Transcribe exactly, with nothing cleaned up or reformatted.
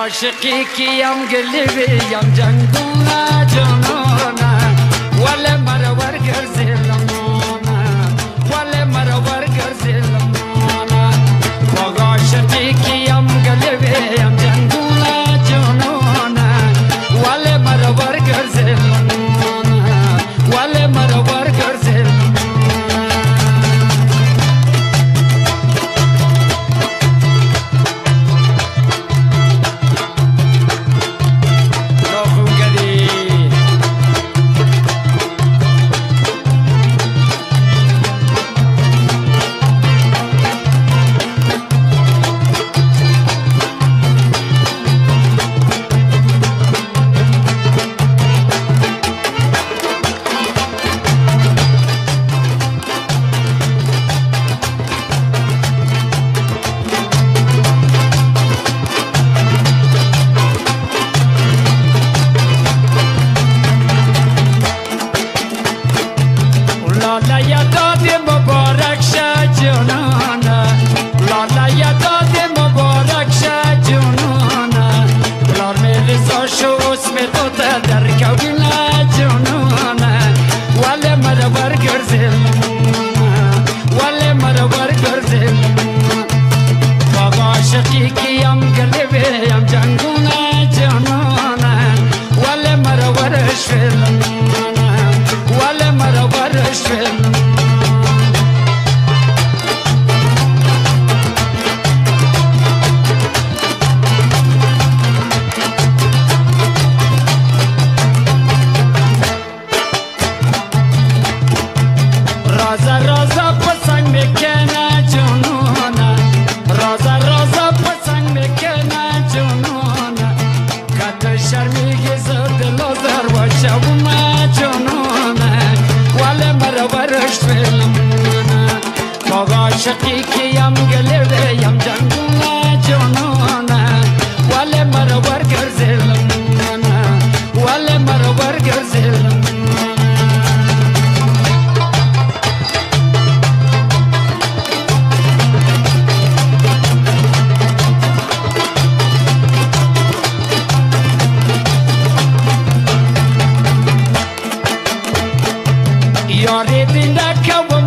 عاشقی کیم گلیوی یم جنگونا جنونا ولی مرا ورگر زلمونا ولی مرا ورگر زلمونا با عاشقی کیم گلیوی یم جنگونا جنونا ولی مرا ورگر زلمونا ولی مرا ورگر زلمونا لالا یا داد مبارک شه جنانا لالا یا داد مبارک شه جنانا بلار میلیزا شو اسم تو در کوینا جنانا ولی مرا برگر زلمونا ولی مرا برگر زلمونا با عاشقی کیم گلیوی یم جنگونا جنانا ولی مرا ورش فلمونا ولی مرا ورش فلمونا رازا رازا پسنگ میکنه جنونا رازا رازا پسنگ میکنه جنونا کت شرمیگی زرد لازر و شبومه جنونا ولی مرا ورش فلمونا با عاشقی کیم گلیوی یم جنگونا جنونا ولی مرا ورگر زلمونا ولی مرا ورگر زلمونا یاری دینده که